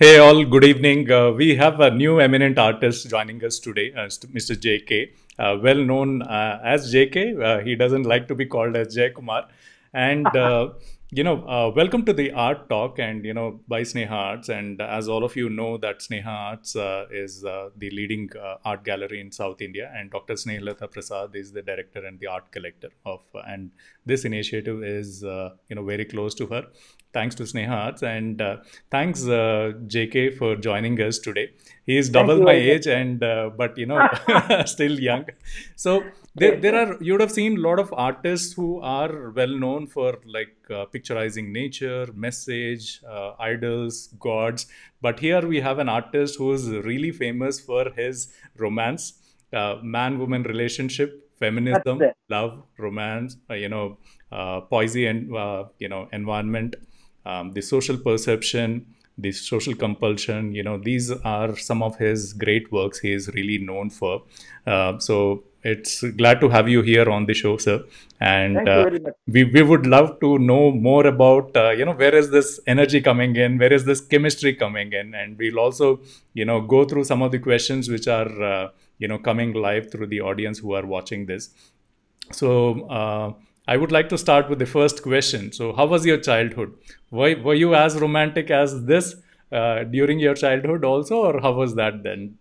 Hey all, good evening. We have a new eminent artist joining us today, Mr. JK, well known as JK. He doesn't like to be called as Jay Kumar. And, welcome to the Art Talk and, by Sneha Arts. And as all of you know, that Sneha Arts is the leading art gallery in South India. And Dr. Snehalata Prasad is the director and the art collector of, and this initiative is, very close to her. Thanks to Sneha Arts and thanks JK for joining us today. He is Thank double you my very much. age and but still young. So Okay. there are you would have seen a lot of artists who are well known for like picturizing nature, message, idols, gods. But here we have an artist who is really famous for his romance, man-woman relationship, That's feminism, there. love, romance, poesy and environment, the social perception, the social compulsion. These are some of his great works he is really known for. So it's glad to have you here on the show, sir. And Thank you very much. we would love to know more about, where is this energy coming in? Where is this chemistry coming in? And we'll also, go through some of the questions which are, coming live through the audience who are watching this. So I would like to start with the first question. So how was your childhood? Were you as romantic as this during your childhood also, or how was that then?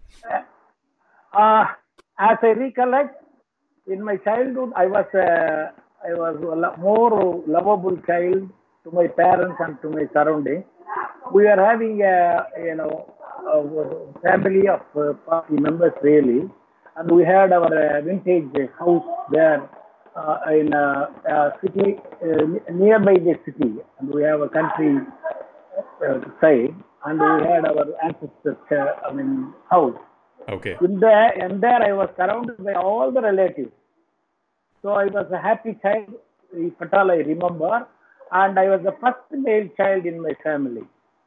Uh, as I recollect, in my childhood, I was a more lovable child to my parents and to my surroundings. We are having a family of 40 members really, and we had our vintage house there in a city nearby the city, and we have a country side, and we had our ancestors, house. Okay. In there, I was surrounded by all the relatives. So I was a happy child, if at all I remember, and I was the first male child in my family.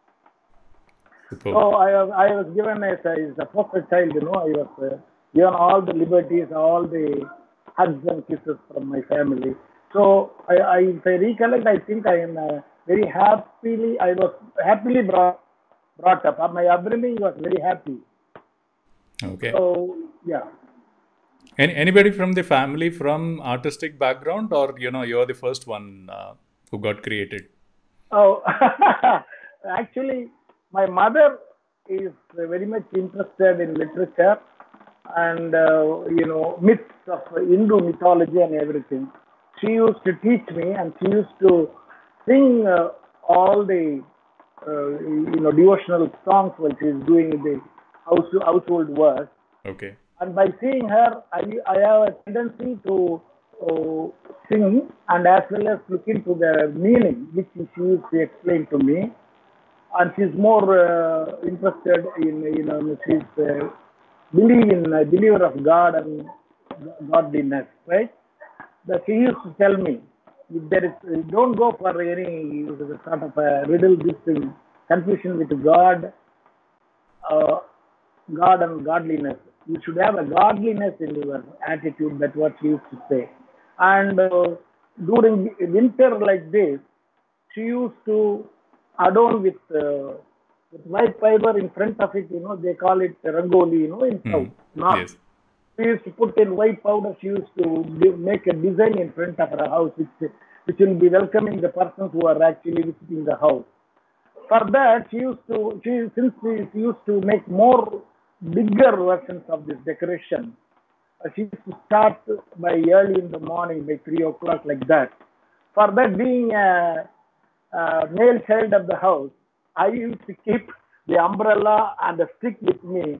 So Superb. I was given as a foster child, I was given all the liberties, all the hugs and kisses from my family. So if I recollect, I think I am I was happily brought up. My upbringing was very happy. Okay. So yeah. Anybody from the family from artistic background, or you're the first one who got created? Oh, actually, my mother is very much interested in literature and myths of Hindu mythology and everything. She used to teach me, and she used to sing all the devotional songs while she is doing the household work. Okay. And by seeing her, I have a tendency to sing and as well as look into the meaning which she used to explain to me. And she's more interested in, she's believe in believer of God and godliness, right? That she used to tell me, if there is, don't go for any sort of a riddle, this thing, confusion with uh, God and godliness. You should have a godliness in your attitude. That's what she used to say. And during winter like this, she used to adorn with white fiber in front of it. They call it rangoli. In Hmm. south, north. Yes. She used to put in white powder. She used to make a design in front of her house, which will be welcoming the persons who are actually visiting the house. For that, she used to make more bigger versions of this decoration. She used to start by early in the morning, by 3 o'clock, like that. For that, being a male child of the house, I used to keep the umbrella and the stick with me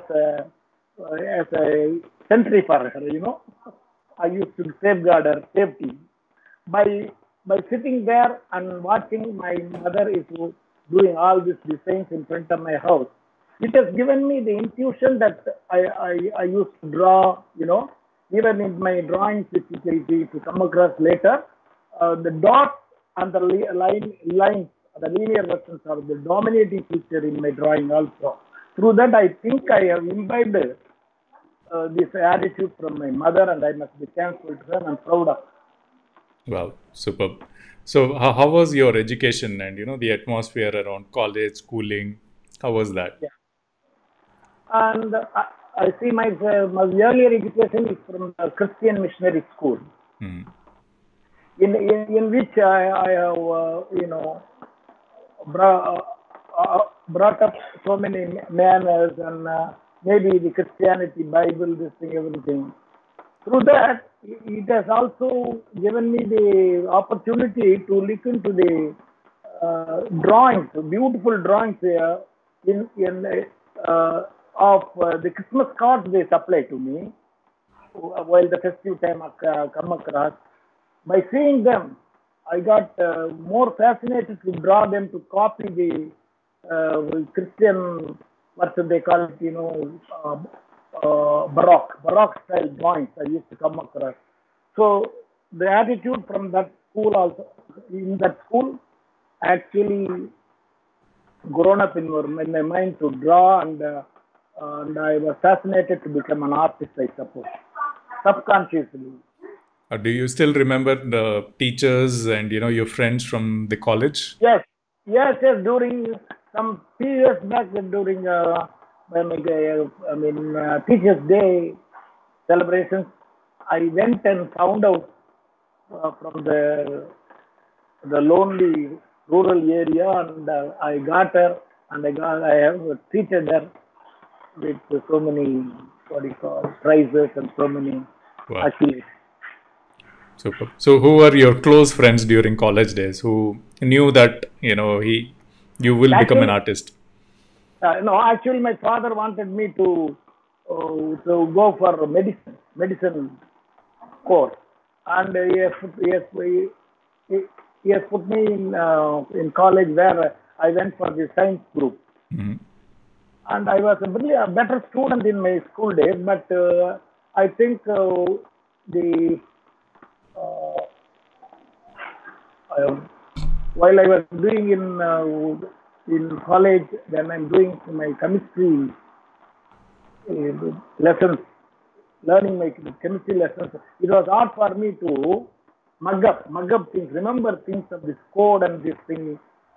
as a sentry for her. I used to safeguard her safety by by sitting there and watching my mother is doing all these designs in front of my house. It has given me the intuition that I used to draw, even in my drawings, which to come across later, the dots and the lines, the linear versions are the dominating feature in my drawing also. Through that, I think I have imbibed this attitude from my mother, and I must be thankful to her and proud of. Wow. Superb. So how was your education and the atmosphere around college, schooling? How was that? Yeah. And I see my earlier education is from a Christian missionary school, Hmm. in which I have brought, brought up so many manners and maybe the Christianity, Bible, this thing, everything. Through that, it has also given me the opportunity to look into the drawings, beautiful drawings here in of the Christmas cards they supply to me while the festive time come across. By seeing them, I got more fascinated to draw them to copy the Christian, what do they call it, Baroque style drawings I used to come across. So the attitude from that school also, in that school, actually grown up in my mind to draw and I was fascinated to become an artist, I suppose, subconsciously. Do you still remember the teachers and your friends from the college? Yes, yes. During some few years back, during Teachers' Day celebrations, I went and found out from the lonely rural area, and I got her, and I have treated her with so many what do you call prizes and so many Wow. accolades. Super. So who were your close friends during college days who knew that, you will become an Actually, artist? no, actually, my father wanted me to go for medicine course, and he, he has put me in college where I went for the science group, Mhm. and I was really a better student in my school days, but I think the uh, uh, while I was doing in college, then I'm doing my chemistry lessons, learning my chemistry lessons. It was hard for me to mug up things, remember things of this code and this thing,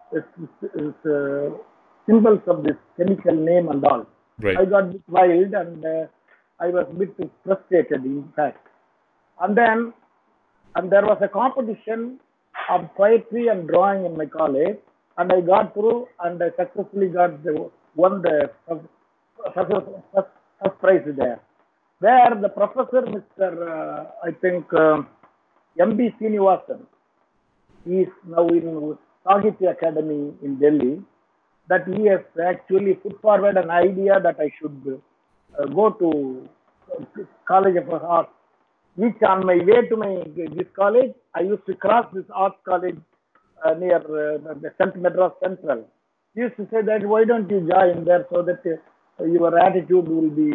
symbols of this chemical name and all. Right. I got a bit wild and I was a bit frustrated, in fact. And then, and there was a competition of poetry and drawing in my college, and I got through and I successfully won the first, first, first prize there. Where the professor, Mr. I think M.B. Srinivasan, he is now in Sahitya Academy in Delhi, that he has actually put forward an idea that I should go to College of Arts, which on my way to this college, I used to cross this arts college near the Madras Central. He used to say that why don't you join there so that your attitude will be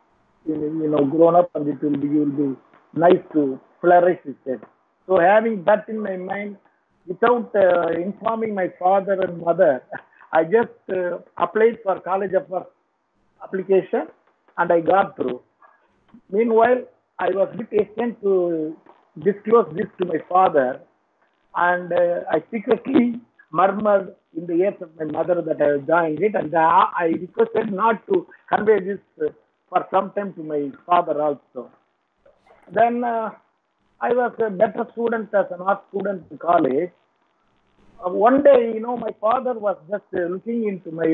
grown up and you will be nice to flourish with it. So having that in my mind, without informing my father and mother, I just applied for College of Arts application and I got through. Meanwhile, I was a bit hesitant to disclose this to my father, and I secretly murmured in the ears of my mother that I was joined it, and I requested not to convey this for some time to my father also. Then I was a better student as an art student in college. One day, my father was just looking into my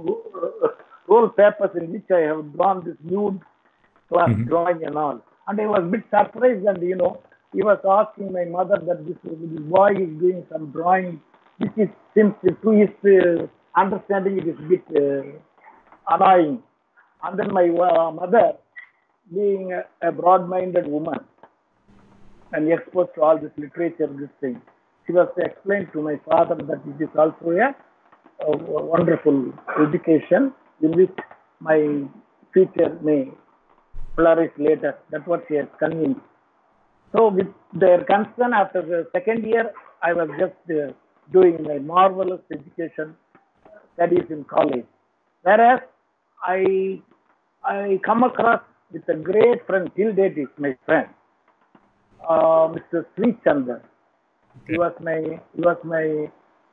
roll papers in which I have drawn this nude class Mhm. drawing and all. And I was a bit surprised, and he was asking my mother that this boy is doing some drawing, which is since to his understanding it is a bit annoying. And then my mother, being a broad-minded woman and exposed to all this literature, this thing, she was to explain to my father that it is also a wonderful education in which my future may flourish later. That's what she has convinced. So with their concern, after the second year, I was just doing my marvelous education studies in college. Whereas I I come across with a great friend till date is my friend, Mr. Sri Chandra. He was my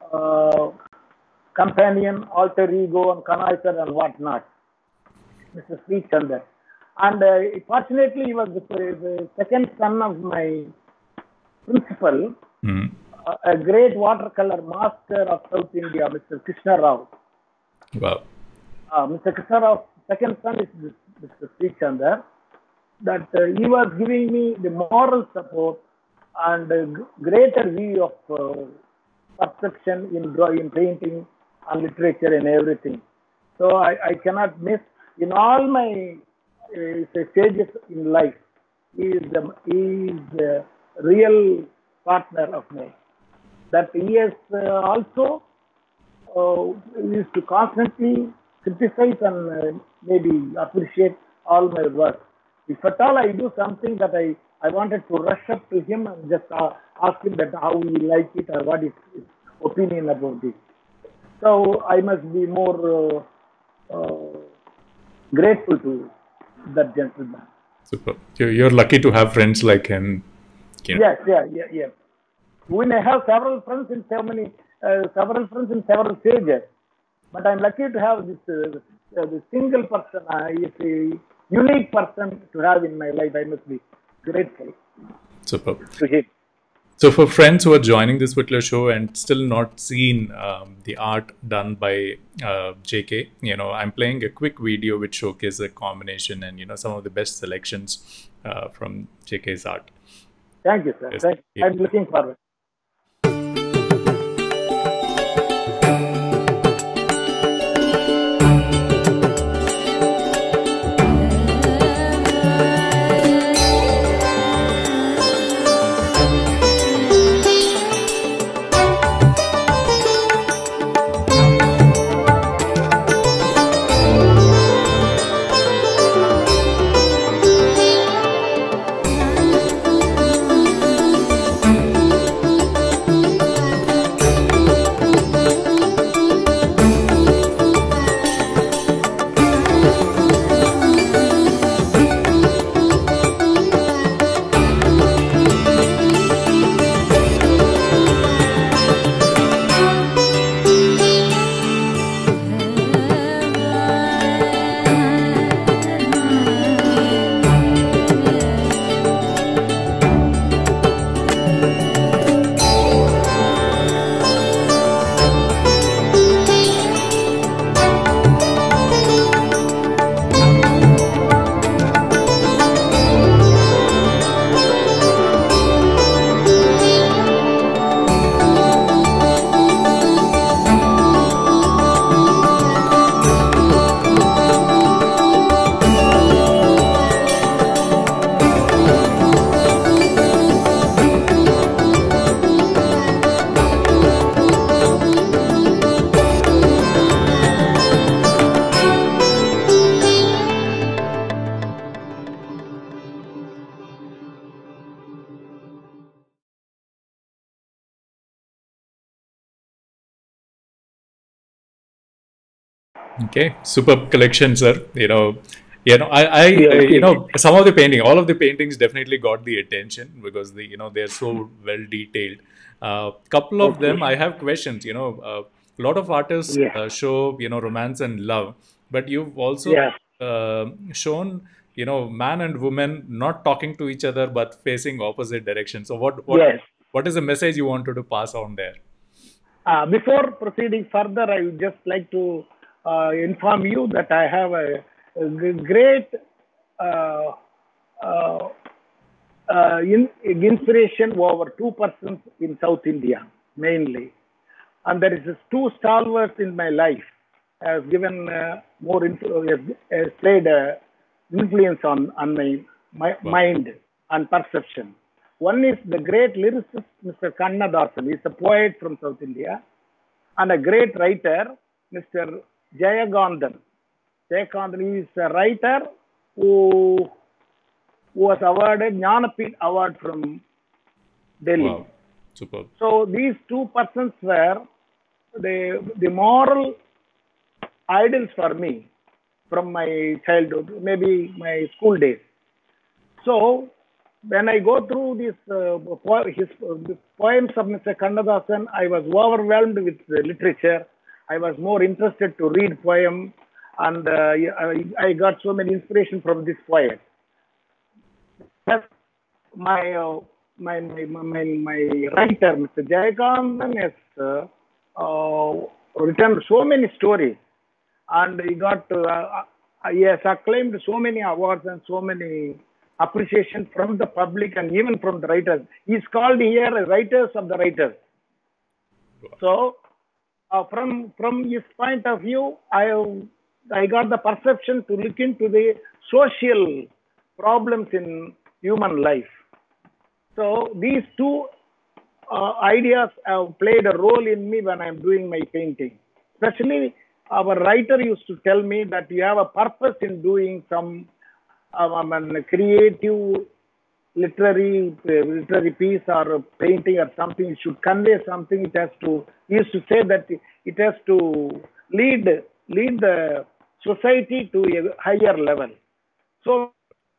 companion, alter ego, and connoisseur and whatnot, Mr. Sri Chandar. And fortunately, he was the second son of my principal, a great watercolor master of South India, Mr. Krishna Rao. Wow. Mr. Krishna Rao's second son is Mr. Sri Chandar. That he was giving me the moral support and a greater view of perception in drawing, painting, and literature and everything. So I cannot miss in all my stages in life. He is the real partner of mine. That he has also used to constantly criticize and maybe appreciate all my work. If at all I do something that I wanted to rush up to him and just ask him that how he like it or what is his opinion about it. So I must be more grateful to that gentleman. Super. You're lucky to have friends like him. Yes. We may have several friends in several stages, but I'm lucky to have this single person, it's a unique person to have in my life. I must be grateful. Super. To him. So for friends who are joining this particular show and still not seen the art done by JK, I'm playing a quick video which showcases a combination and some of the best selections from JK's art. Thank you, sir. Yes. I'm looking forward. Okay, superb collection, sir. Some of the painting, all of the paintings definitely got the attention because they're so well detailed. Couple of them, I have questions. A lot of artists show romance and love, but you've also shown man and woman not talking to each other but facing opposite directions. So what is the message you wanted to pass on there? Before proceeding further, I would just like to inform you that I have a great inspiration over two persons in South India, mainly. And there is two stalwarts in my life has given has played influence on my mind and perception. One is the great lyricist, Mr. Kannadasan. He's a poet from South India. And a great writer, Mr. Jayakanthan. Jayakanthan is a writer who was awarded Jnanapith Award from Delhi. Wow. Superb. So these two persons were the moral idols for me from my childhood, maybe my school days. So when I go through the poems of Mr. Kannadasan, I was overwhelmed with the literature. I was more interested to read poem, and I got so many inspiration from this poet. That's my, my writer, Mr. Jayakantan, has written so many stories, and he has acclaimed so many awards and so many appreciation from the public and even from the writers. He's called here writers of the writers. So from his point of view, I got the perception to look into the social problems in human life. So these two ideas have played a role in me when I'm doing my painting. Especially, our writer used to tell me that you have a purpose in doing some creative literary piece or a painting or something. It should convey something. It has to. He used to say that it has to lead the society to a higher level. So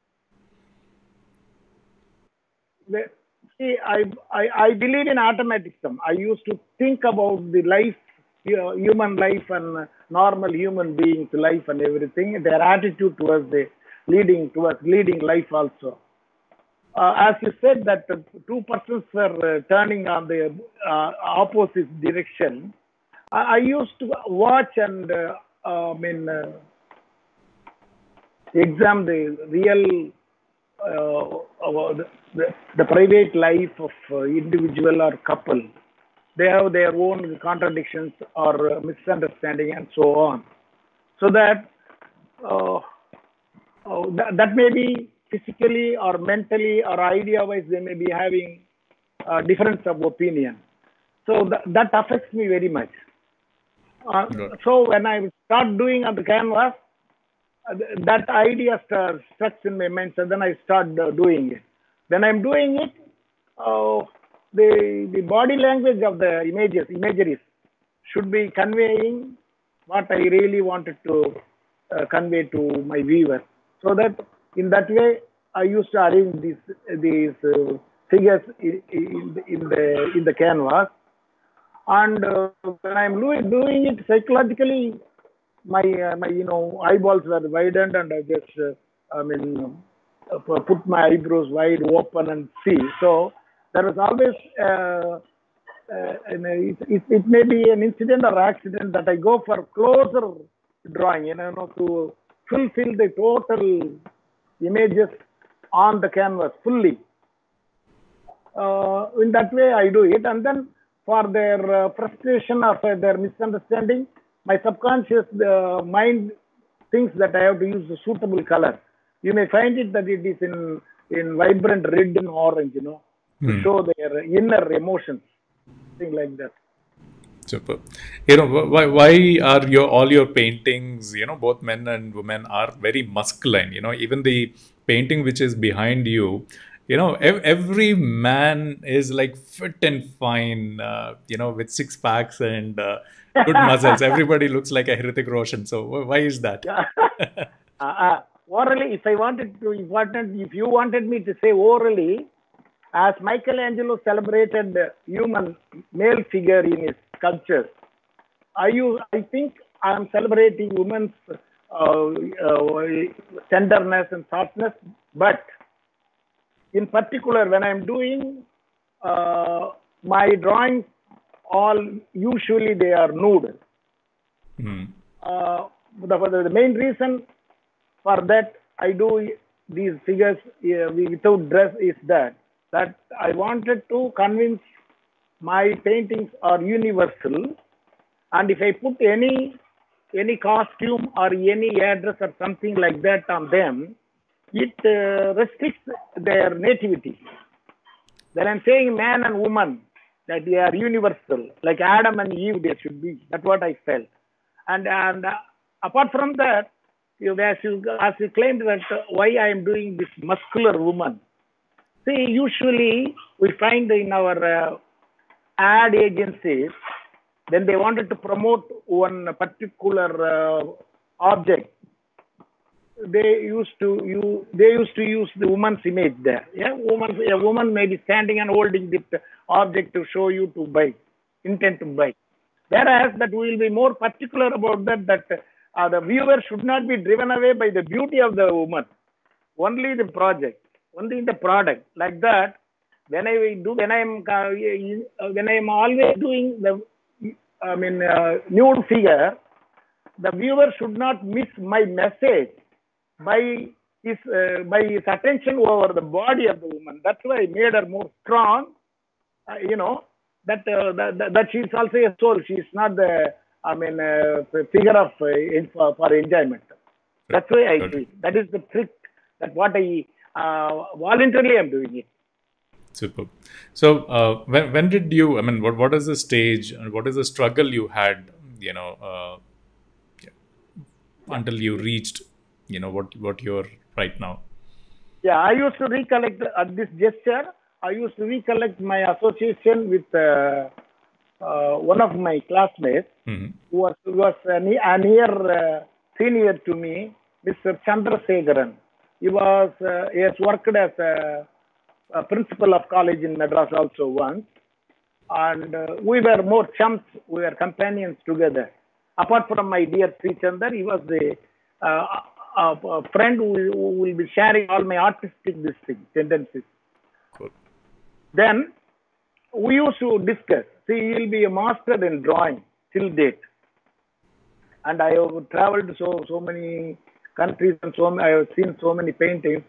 see, I believe in automatism. I used to think about the life, human life, and normal human beings' life and everything. Their attitude towards leading life also. As you said that two persons were turning on the opposite direction. I used to watch and examine the real the private life of individual or couple. They have their own contradictions or misunderstanding and so on. So that that may be physically or mentally or idea-wise, they may be having difference of opinion. So that affects me very much. So when I start doing on the canvas, that idea stuck in my mind. So then I start doing it. When I'm doing it, the body language of the imageries should be conveying what I really wanted to convey to my viewer. So that in that way, I used to arrange these figures in the canvas. And when I'm doing it psychologically, my eyeballs were widened, and I just put my eyebrows wide open and see. So there was always it may be an incident or accident that I go for closer drawing, to fulfill the total images on the canvas fully. In that way, I do it, and then for their frustration or for their misunderstanding, my subconscious mind thinks that I have to use a suitable color. You may find it that it is in vibrant red and orange, to show their inner emotions, thing like that. Super. Why are all your paintings, both men and women, are very masculine? Even the painting which is behind you, every man is like fit and fine, with six packs and good muscles. Everybody looks like a Hrithik Roshan. So why is that? Orally, if you wanted me to say orally, as Michelangelo celebrated human male figure in his sculptures, I think I am celebrating women's tenderness and softness. But in particular, when I'm doing my drawings, usually they are nude. The main reason for that I do these figures without dress is that I wanted to convince my paintings are universal, and if I put any costume or any address or something like that on them, it restricts their nativity. Then I'm saying man and woman, that they are universal, like Adam and Eve they should be. That's what I felt. And apart from that, as you claimed that why I am doing this muscular woman. See, usually we find in our ad agencies, when they wanted to promote one particular object, they used to use the woman's image there. Yeah, a woman may be standing and holding the object to show you to buy, intent to buy. Whereas that we will be more particular about that the viewer should not be driven away by the beauty of the woman, only the project, only the product. Like that, when I am always doing the nude figure, the viewer should not miss my message by his attention over the body of the woman. That's why I made her more strong. That she is also a soul. She is not the figure of for enjoyment. That's why I do it. That is the trick. That what I voluntarily am doing it. Super. So when did you? I mean, what is the stage and what is the struggle you had? Until you reached, what you're right now. Yeah, I used to recollect at this gesture. I used to recollect my association with one of my classmates, who was a near senior to me, Mr. Chandrasekharan. He has worked as a principal of college in Madras also once, and we were more chums. We were companions together. Apart from my dear Sri Chandar, he was a friend who will be sharing all my artistic tendencies. Cool. Then we used to discuss. See, he will be a master in drawing till date. And I have traveled to so many countries and I have seen so many paintings.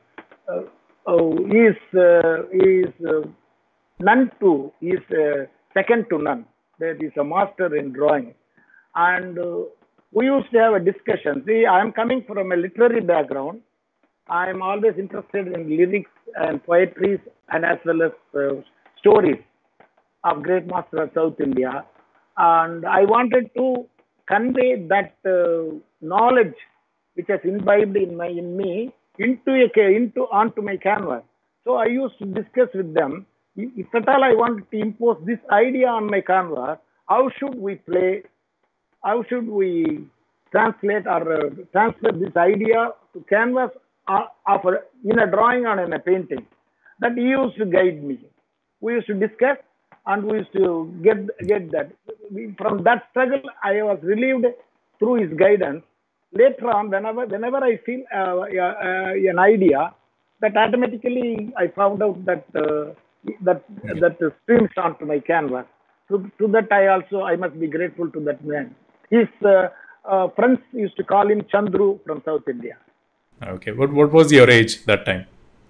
He is none to. He is second to none. That is a master in drawing. And we used to have a discussion. See, I am coming from a literary background. I am always interested in lyrics and poetry and as well as stories of great masters of South India. And I wanted to convey that knowledge which has imbibed in me onto my canvas. So I used to discuss with them, if at all I wanted to impose this idea on my canvas, how should we play? How should we translate or transfer this idea to canvas in a drawing or in a painting? That he used to guide me. We used to discuss and we used to get that. From that struggle, I was relieved through his guidance. Later on, whenever I feel an idea, that automatically I found out that streams onto my canvas. To that I must be grateful to that man. His friends used to call him Chandru from South India. Okay. What was your age that time?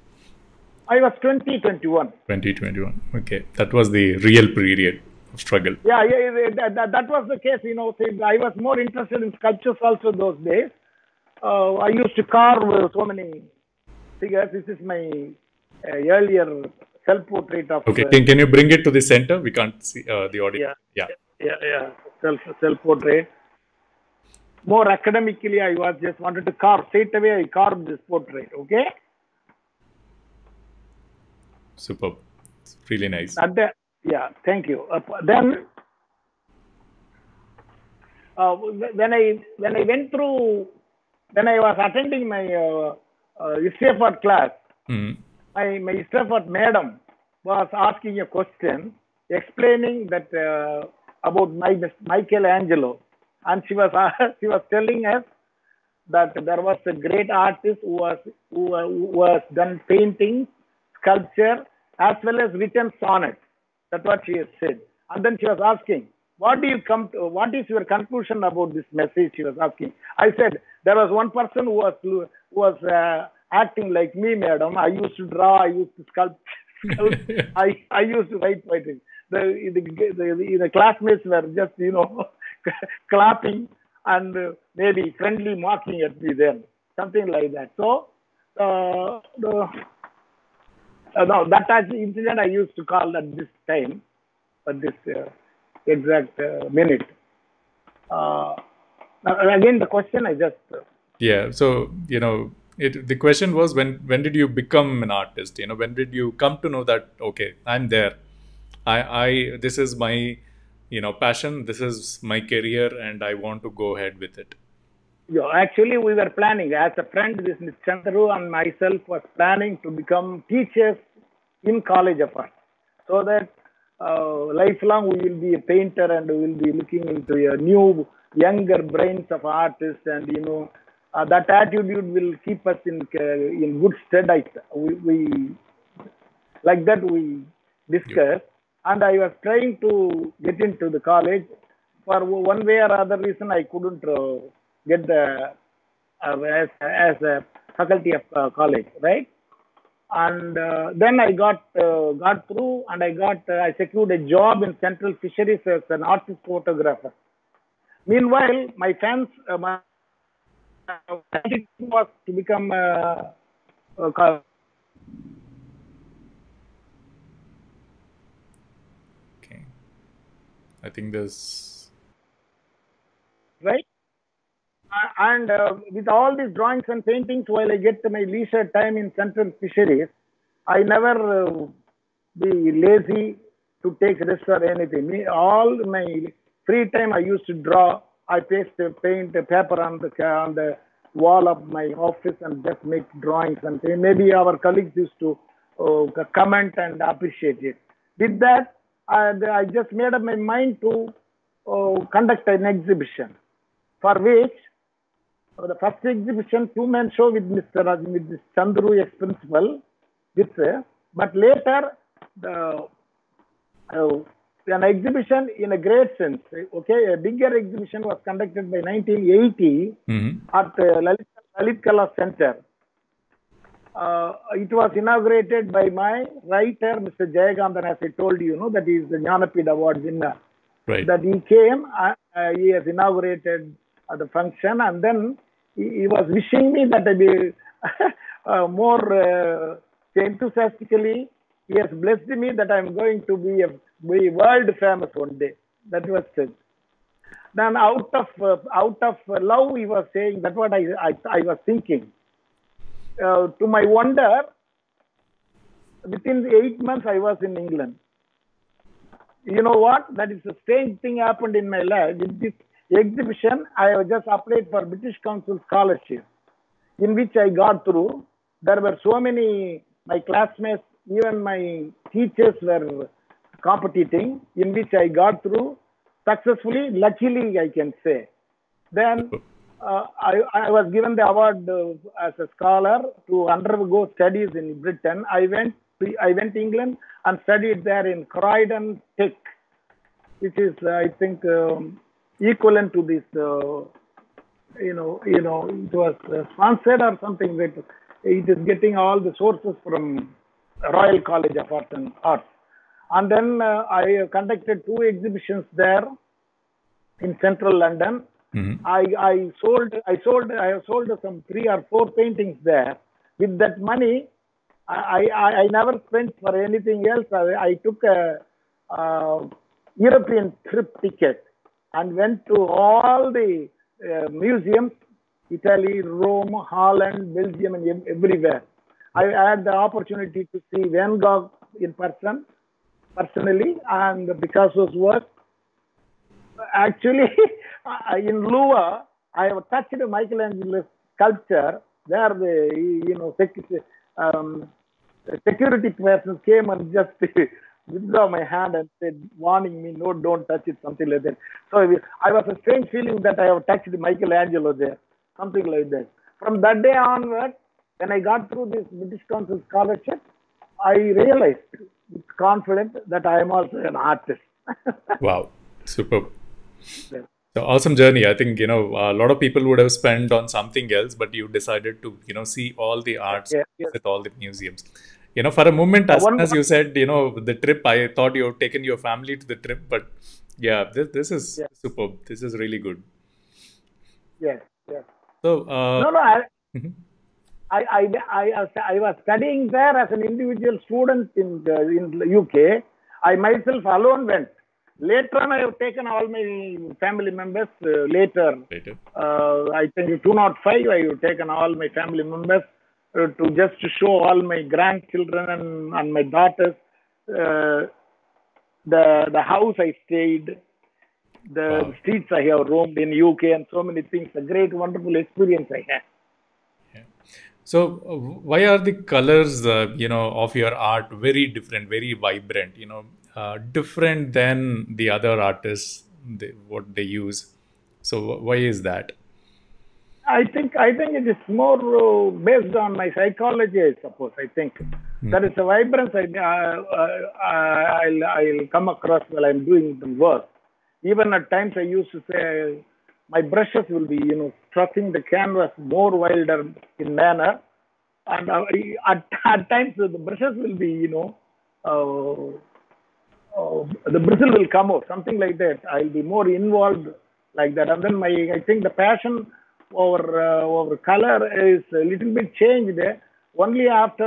I was 2021. 2021. Okay. That was the real period of struggle. Yeah, that was the case. I was more interested in sculptures also those days. I used to carve so many figures. This is my earlier self-portrait of... Okay, can you bring it to the center? We can't see the audience. Yeah. Self-portrait. More academically, I just wanted to carve. Straight away, I carved this portrait. Okay? Superb. It's really nice. Yeah, thank you. Then, when I was attending my history of art class, my history of art madam was asking a question, explaining that about Michelangelo, and she was telling us that there was a great artist who was done painting, sculpture, as well as written sonnets. That's what she has said. And then she was asking, what is your conclusion about this message? She was asking. I said, there was one person who was acting like me, madam. I used to draw, I used to sculpt. I used to write poetry. The classmates were just, clapping and maybe friendly mocking at me then. Something like that. So, no, that incident I used to call at this time, at this exact minute. Again, the question I just... Yeah, so, the question was, when did you become an artist? When did you come to know that, okay, I'm there. This is my, passion, this is my career, and I want to go ahead with it. Yeah, actually, we were planning as a friend. This Mr. Chandru and myself was planning to become teachers in College of Art, so that lifelong we will be a painter and we will be looking into a new, younger brains of artists, and that attitude will keep us in good stead. We like that we Yep. discussed, and I was trying to get into the college. For one way or other reason, I couldn't get the as a faculty of college, right? And then I got through, and I secured a job in Central Fisheries as an artist photographer. Meanwhile, my was to become a Okay. I think there's. right. And with all these drawings and paintings, while I get my leisure time in Central Fisheries, I never be lazy to take rest or anything. All my free time, I used to draw. I paint the paper on the wall of my office and just make drawings. And maybe our colleagues used to comment and appreciate it. With that, I just made up my mind to conduct an exhibition, for which the first exhibition, two-man show with Mr. With this Chandru ex-principal, with, but later the uh, an exhibition in a great sense. Okay, a bigger exhibition was conducted by 1980 Mhm. at Lalit Kala Center. It was inaugurated by my writer, Mr. Jayaganthan, as I told you, that he is the Jnanapid Award winner. Right. That he came, he has inaugurated the function, and then he was wishing me that I be more enthusiastically. He has blessed me that I'm going to be world famous one day. That was it. Then out of love, he was saying that what I was thinking. To my wonder, within the 8 months I was in England. You know what? That is a strange thing happened in my life. With this exhibition, I have just applied for British Council scholarship, in which I got through. There were so many, my classmates, even my teachers were competing, in which I got through successfully, luckily, I can say. Then I was given the award as a scholar to undergo studies in Britain. I went to England and studied there in Croydon Tech, which is I think equivalent to this. It was sponsored or something. That it is getting all the sources from Royal College of Art and Arts. And then I conducted two exhibitions there in central London. Mhm. I have sold some 3 or 4 paintings there. With that money, I never spent for anything else. I took a European trip ticket and went to all the museums, Italy, Rome, Holland, Belgium, and everywhere. I had the opportunity to see Van Gogh in personally, and Picasso's work. Actually, in Lua, I have touched Michelangelo's sculpture. There, um, security persons came and just withdraw my hand and said, warning me, no, don't touch it, something like that. So I was a strange feeling that I have touched Michelangelo there, something like that. From that day onward, when I got through this British Council scholarship, I realized with confidence that I am also an artist. Wow. Superb. Yeah. So awesome journey. I think, a lot of people would have spent on something else, but you decided to, see all the arts, Yeah, yeah. visit all the museums. For a moment, as soon One, as you said, the trip, I thought you had taken your family to the trip, but yeah, this is yeah, superb. This is really good. yes, yes. So, No, no. mhm. I was studying there as an individual student in UK. I myself alone went. Later on, I have taken all my family members. Later, Later. I think in 2005, I have taken all my family members to just to show all my grandchildren and my daughters uh, the house I stayed. the Wow. streets I have roamed in UK and so many things. A great, wonderful experience I had. Yeah. So, why are the colors, of your art very different, very vibrant, different than the other artists, what they use? So, why is that? I think it is more based on my psychology. I suppose. I think there is Mhm. a vibrance. I'll come across while I'm doing the work. Even at times, I used to say my brushes will be, strutting the canvas more wilder in manner, and at times the brushes will be, uh, the bristle will come out, something like that. I'll be more involved like that. And then I think the passion over color is a little bit changed only after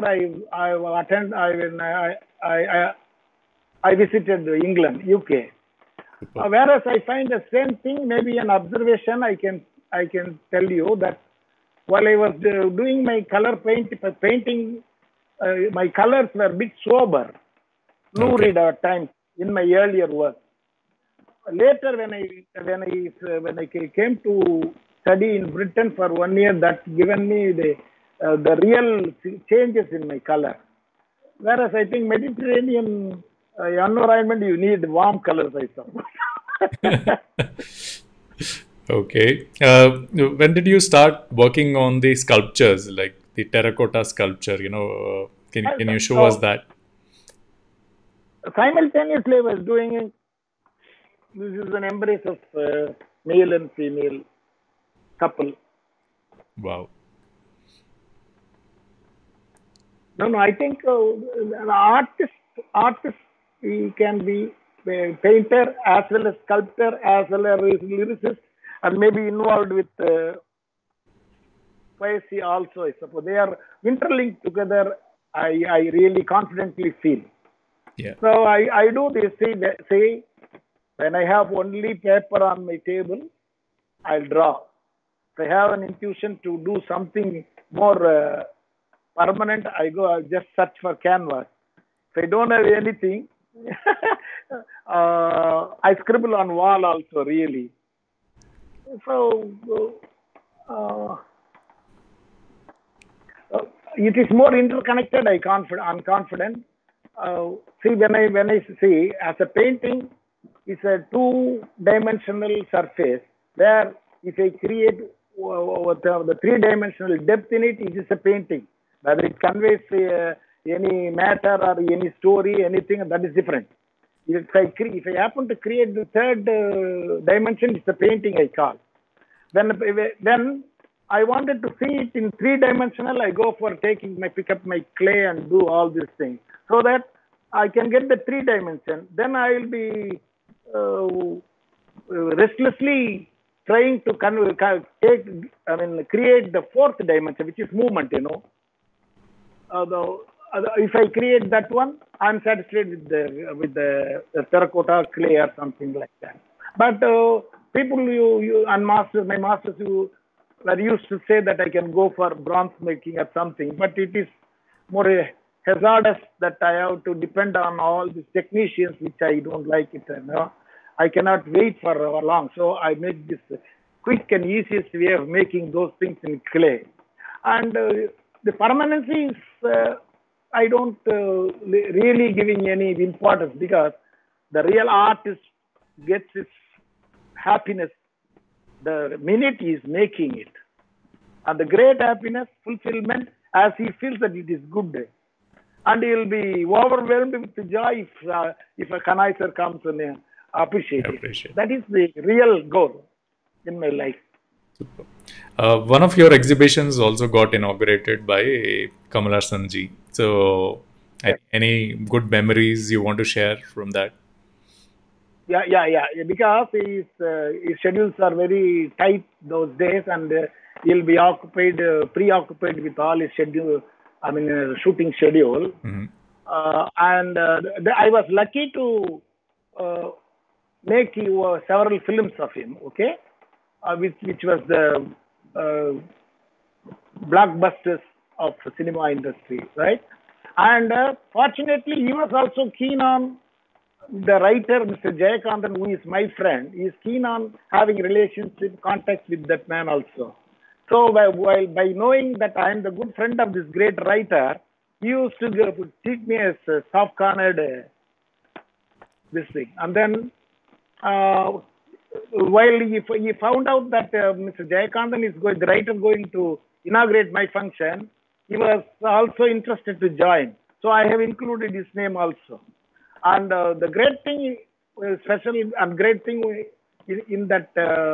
I visited England, UK. Super. Whereas I find the same thing, maybe an observation I can tell you that while I was doing my painting, my colors were a bit sober, Okay. lurid at times in my earlier work. Later, when I came to study in Britain for 1 year, that given me the real changes in my color. Whereas I think Mediterranean environment, you need warm colors, I suppose. Okay. When did you start working on the sculptures, like the terracotta sculpture? Can you show us So that? simultaneously, I was doing this is an embrace of male and female couple. Wow. No, no. I think an artist, he can be a painter as well as sculptor as well as lyricist, and maybe involved with poesy also. I suppose they are interlinked together. I really confidently feel. Yeah. So I do this. See, when I have only paper on my table, I'll draw. If I have an intuition to do something more permanent, I just search for canvas. If I don't have anything, I scribble on wall also. Really, so uh, uh, it is more interconnected. I'm confident. See, when I see as a painting, it's a two-dimensional surface where if I create the three-dimensional depth in it, it is a painting. Whether it conveys any matter or any story, anything that is different. If I happen to create the third dimension, it's a painting I call. When I wanted to see it in three-dimensional, I go for pick up my clay and do all these things so that I can get the three dimension. Then I will be restlessly trying to create the fourth dimension, which is movement. If I create that one, I'm satisfied with the terracotta clay or something like that. But people, you and masters, my masters, who were used to say that I can go for bronze making or something, but it is more hazardous that I have to depend on all these technicians, which I don't like it. I cannot wait for long, so I make this quick and easiest way of making those things in clay. And the permanency is I don't really giving any importance because the real artist gets his happiness the minute he is making it, and the great happiness, fulfillment, as he feels that it is good, and he will be overwhelmed with joy if a connoisseur comes and I appreciate it. appreciate. That is the real goal in my life. Super. One of your exhibitions also got inaugurated by Kamal Hassan ji. So, Yes. any good memories you want to share from that? Yeah. Because his schedules are very tight those days, and he'll be preoccupied with all his schedule. I mean, shooting schedule. Hmm. And I was lucky to uh, make several films of him. Okay, which was the uh, blockbusters of the cinema industry, right? And fortunately, he was also keen on the writer, Mr. Jayakantan, who is my friend, is keen on having relationship, contact with that man also. So by knowing that I am the good friend of this great writer, he used to treat me as a soft-cornered this thing. And then while he found out that Mr. Jayakantan is the writer going to inaugurate my function, he was also interested to join. So I have included his name also. And the great thing, special and great thing in that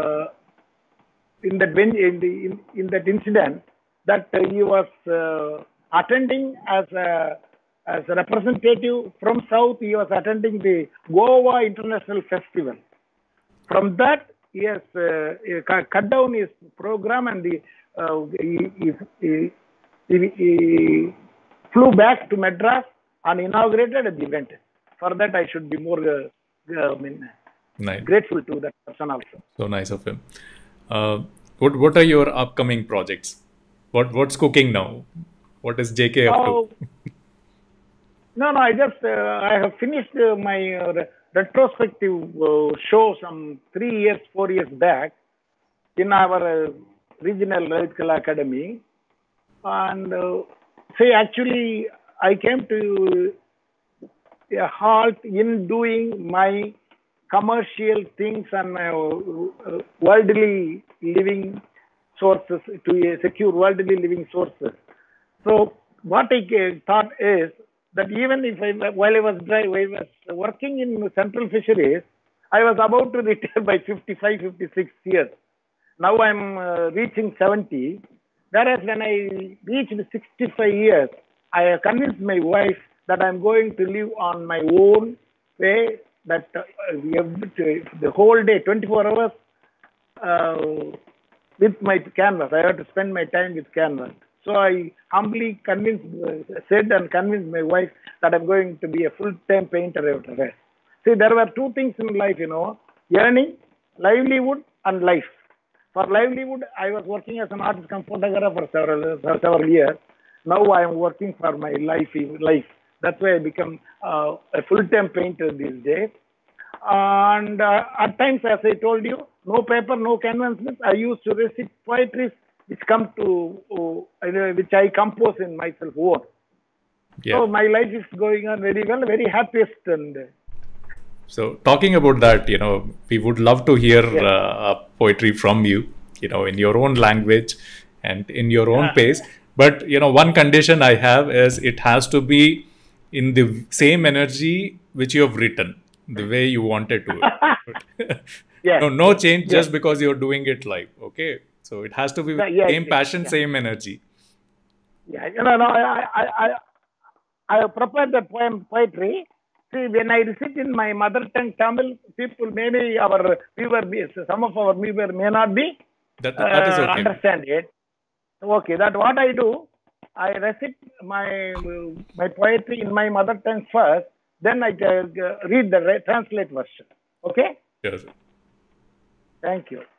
incident, that he was attending as a representative from South. He was attending the Goa International Festival. From that, he has cut down his program, and he flew back to Madras and inaugurated the event. For that, I should be more Nice. grateful to that person also. So nice of him. What are your upcoming projects? What's cooking now? What is JK up to? No, I have finished my retrospective show some 4 years back in our regional Lalit Kala Academy. And actually, I came to a halt in doing my commercial things and my worldly living sources, to secure worldly living sources. So what I thought is that even if while I was working in Central Fisheries, I was about to retire by 55, 56 years. Now I'm reaching 70. Whereas when I reached 65 years, I convinced my wife that I'm going to live on my own way, that we have the whole day, 24 hours with my canvas. I have to spend my time with canvas. So I humbly said and convinced my wife that I'm going to be a full-time painter after that. See, there were two things in life, earning, livelihood, and life. For livelihood, I was working as an artist and photographer for several years. Now I am working for my life. That's why I become a full-time painter these days. And at times, as I told you, no paper, no canvases. I used to recite poetry which I compose in myself own. Yeah. So my life is going on very well, very happiest. So talking about that, we would love to hear poetry from you, in your own language and in your own pace. But, one condition I have is it has to be in the same energy which you have written, the way you wanted to. No change just because you're doing it live. Okay. So it has to be same passion, same energy. Yeah. I have prepared the poetry. See, when I recite in my mother tongue Tamil, people, maybe some of our viewers may not be that is okay. Understand it. Okay, that what I do, I recite my poetry in my mother tongue first, then I read the translate version. Okay? Yes. Thank you.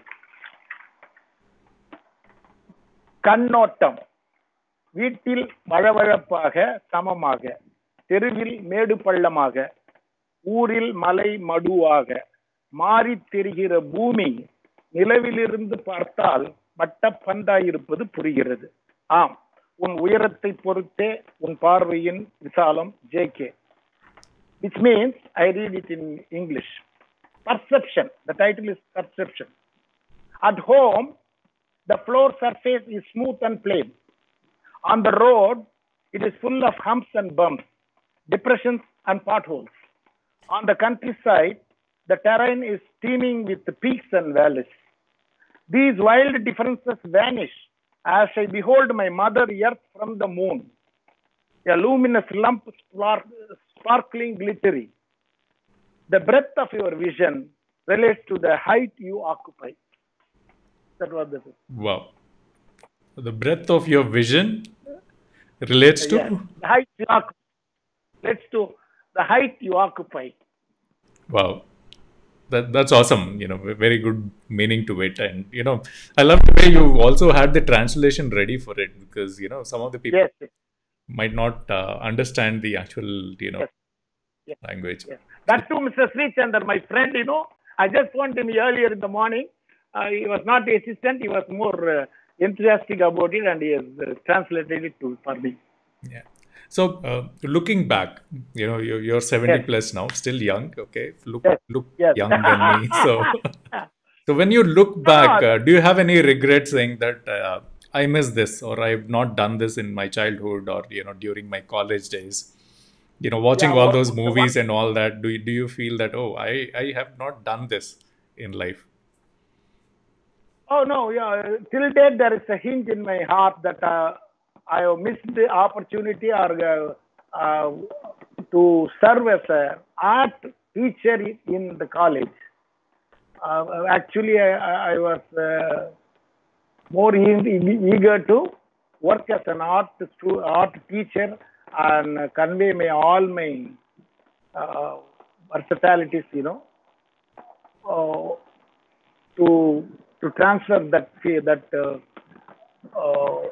கண்ணோட்டம் வீட்டில் வழவழப்பாக சமமாக, தெருவில் மேடு பள்ளமாக, ஊரில் மலை மடுவாக, மாறி தெரிகிற பூமி நிலவிலிருந்து பார்த்தால் வட்டப்பந்தாயிருப்பது புரிகிறது. ஆம், உன் உயரத்தை பொறுத்தே உன் பார்வையின் விசாலம். JK. Which means, I read it in English. Perception. The title is Perception. At home, the floor surface is smooth and plain. On the road, it is full of humps and bumps, depressions and potholes. On the countryside, the terrain is teeming with peaks and valleys. These wild differences vanish as I behold my mother earth from the moon, a luminous lump sparkling glittery. The breadth of your vision relates to the height you occupy. That was the thing. Wow. The breadth of your vision relates to? The height you occupy. Relates to the height you occupy. Wow. That's awesome. Very good meaning to it. And, I love the way you also had the translation ready for it, because, some of the people might not understand the actual, language. Yes. That too, Mr. Sri Chandar, my friend, I just phoned him earlier in the morning. He was not assistant, he was more enthusiastic about it, and he has translated it for me. Yeah. So looking back, you're 70 Yes, plus now, still young. Okay, yes, look yes. young than me. So when you look No, back, no, do you have any regret saying that I missed this, or I've not done this in my childhood, or during my college days? yeah, Watching all those the one. movies and all that, do you feel that, oh, I have not done this in life? Oh no, yeah. Till date, there is a hint in my heart that I have missed the opportunity or to serve as a art teacher in the college. Actually, I was more eager to work as an art teacher and convey all my uh, versatilities, uh, to transfer that uh,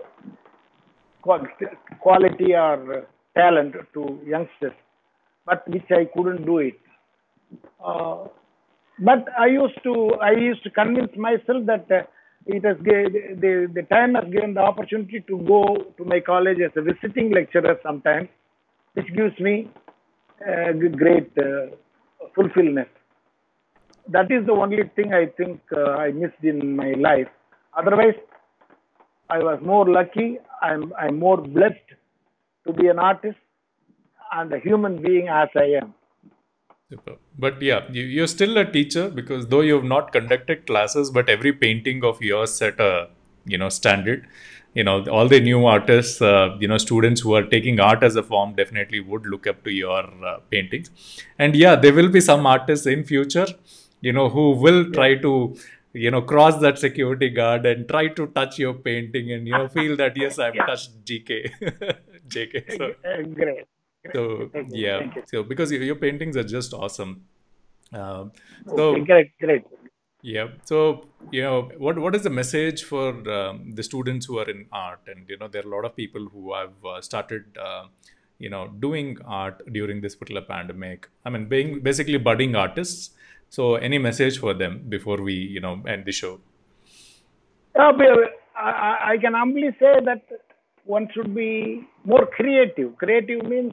quality or talent to youngsters, but which I couldn't do it. Uh, but I used to convince myself that the time has given the opportunity to go to my college as a visiting lecturer sometimes, which gives me great fulfillment. That is the only thing I think I missed in my life. Otherwise, I was more lucky. I'm more blessed to be an artist and a human being as I am. Super. But yeah, you're still a teacher because though you've not conducted classes, but every painting of yours set a standard. All the new artists, students who are taking art as a form definitely would look up to your paintings. And yeah, there will be some artists in future, who will Yes. try to cross that security guard and try to touch your painting and feel that yes, I've Yeah. touched GK, JK. So Great. so Thank you. yeah, Thank you. so because your paintings are just awesome. Um, Okay. so Great. Great. yeah, so what is the message for the students who are in art? And there are a lot of people who have started doing art during this particular pandemic. I mean, being basically budding artists. So any message for them before we end the show? But I can humbly say that one should be more creative. Creative means,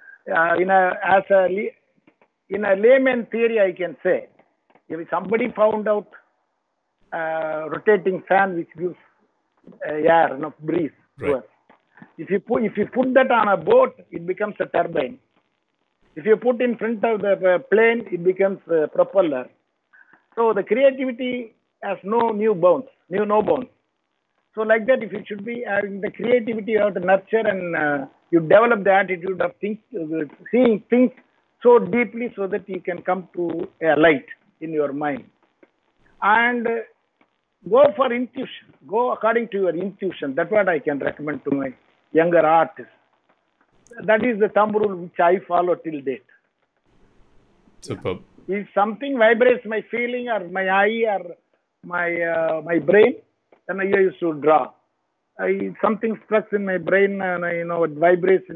in a layman theory, I can say, if somebody found out rotating fan which gives air, enough breeze to Right. us. If you put that on a boat, it becomes a turbine. If you put in front of the plane, it becomes a propeller. So the creativity has no bounds, no bounds. So like that, if you should be having the creativity, you have to nurture and you develop the attitude of seeing things so deeply so that you can come to a light in your mind. And go for intuition. Go according to your intuition. That's what I can recommend to my younger artists. That is the thumb rule which I follow till date. Superb. If something vibrates my feeling or my eye or my brain, then I used to draw. Something struck in my brain and it vibrates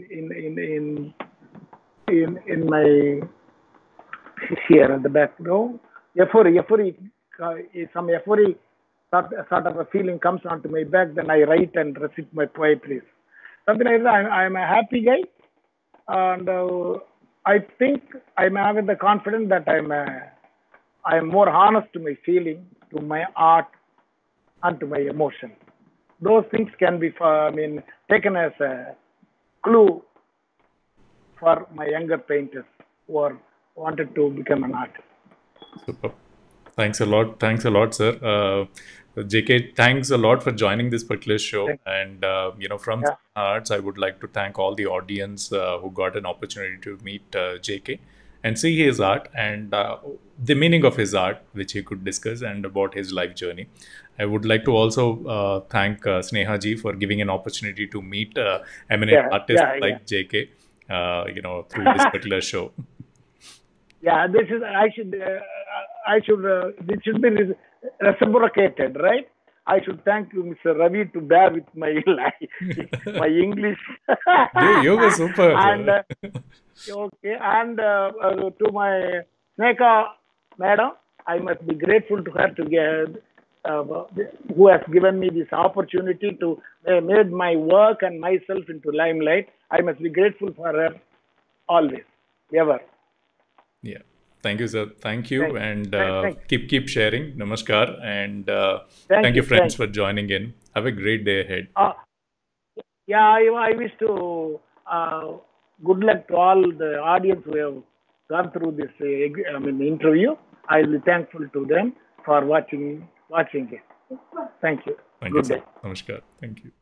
in my here at the back. Euphoria, some euphoria sort of a feeling comes onto my back. Then I write and recite my poetry. Something like that. I'm a happy guy, and I think I'm having the confidence that I'm more honest to my feeling, to my art, and to my emotion. Those things can be, taken as a clue for my younger painters who are wanted to become an artist. Super. Thanks a lot. Thanks a lot, sir. JK, thanks a lot for joining this particular show. Thank And, from Yeah, Arts, I would like to thank all the audience who got an opportunity to meet JK and see his art and the meaning of his art, which he could discuss, and about his life journey. I would like to also thank Sneha ji for giving an opportunity to meet eminent yeah, artists yeah, yeah. like JK, through this particular show. Yeah, this should this should be reciprocated, right? I should thank you, Mr. Ravi, to bear with my my English. You were super, And sir. okay, and to my Sneka madam, I must be grateful to her to get, uh, who has given me this opportunity to made my work and myself into limelight. I must be grateful for her always, ever. Yeah. Thank you, sir. Thank you, Thank, and thank, keep sharing. Namaskar, and thank thank you, you, friends, thank for you. joining in. Have a great day ahead. Yeah, I wish to good luck to all the audience who have gone through this interview. I'll be thankful to them for watching it. Thank you. Thank you, Good sir. day. Namaskar. Thank you.